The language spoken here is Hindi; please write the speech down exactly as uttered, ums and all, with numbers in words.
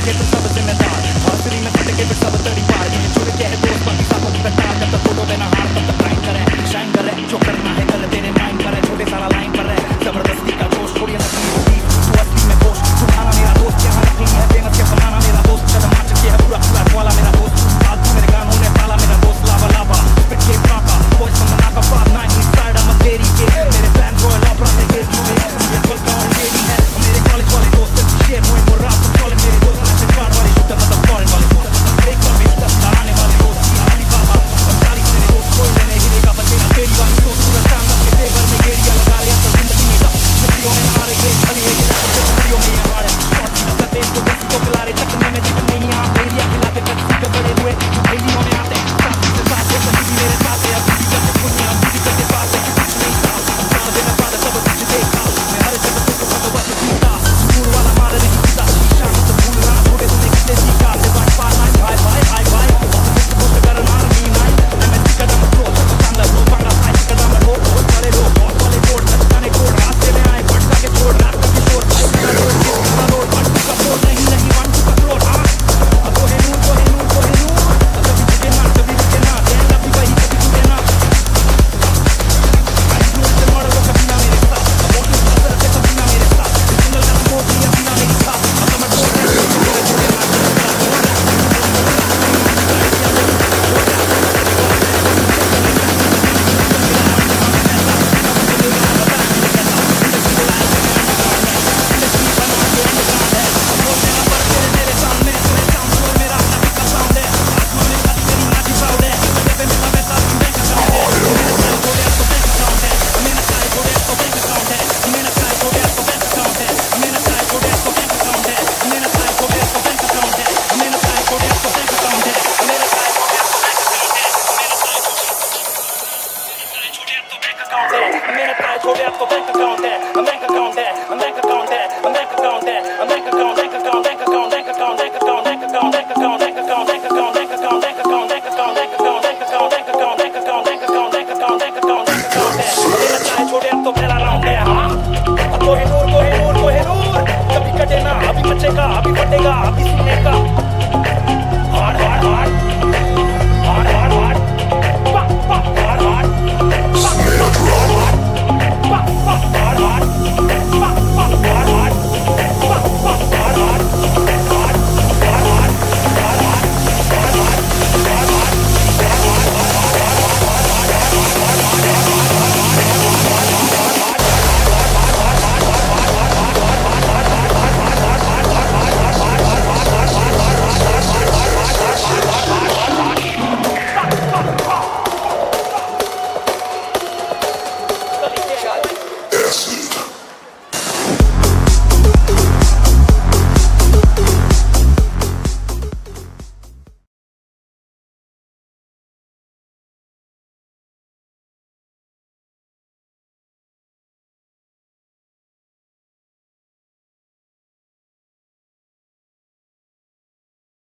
के फिर सब जिम्मेदार हौसली में फट के फिर सब तड़ी पार ये छोड़ के है दोस्त बाकी सब की कटार जब तक फोटो देना हार तब तक ग्राइंड करे शाइन करे जो करना है कर तेरे माइंड पर है छोटे सारा लाइन पर है जबरदस्ती का जोश थोड़ी नकली होगी तू असली में दोस्त सुहाना मेरा दोस्त यहाँ नकली है बेनस के बनाना मेरा दोस्त कदम आ चुके है पूरा पूरा वाला मेरा दोस्त फालतू मेरे गानों ने पाला मेरा दोस्त लावा लावा स्पिट के पापा voice from the knock of five nine east side I'm a तेरी के मेरे प्लान रॉयल ऑपरा में गेट में ये पल का और लेडी है मेरे कॉलेज वाले दोस्त शेयर हुए मोरा तो कॉलेज मेरे दोस्त नेशनल कार्ड वाले शुद्ध मतलब फॉरेन वाले एक बार भी दस आने वाले दोस्त अली बाबा और चालीस मेरे दोस्त कोई लेने ही नहीं का बचेगा तेरी वाली दोस्त पूरा चांद के फेवर में गेरिया लगा लिया तो जिंदगी में सब छुट्टियों में हमारे ये खाली है ये छुट्टियों में हमारे शॉर्ट करते तो दोस्त को खिला रहे चकने में जितने नहीं आ एरिया खिलाते कच्ची के बड़े हुए थैलियों में आते साथ से साथ है कभी मेरे साथ है अभी भी करते दुनिया अभी करते पास है कुछ नहीं था चार दिन बाद सब कुछ देखा मैं हर जगह को पता बस जीता दूर वाला मारे नहीं जीता शाम से भूल रहा छोटे तुमने कितने सीखा से बात पार लाइन भाई भाई हाय भाई कुछ करना नहीं नहीं मैं कदम लो चांगला लो पांगा भाई कदम लो चले लो बहुत वाले बोर्ड जाने कोड रास्ते में आए पटका के छोड़ रात का किशोर भाई रोड रोड पट का बोल नहीं नहीं वन टू का रोड हां अब है नूर को है नूर को है नूर कभी तुझे ना कभी तुझे ना देन कभी वही कभी तुझे ना आई नूर से मॉडल को कभी ना मेरे साथ अब वो नजर से कभी ना मेरे साथ सिंगल का मोड नहीं अपना मेरे साथ अब मैं बोल रहा हूं अभी कटेगा अभी फटेगा अभी सुनेगा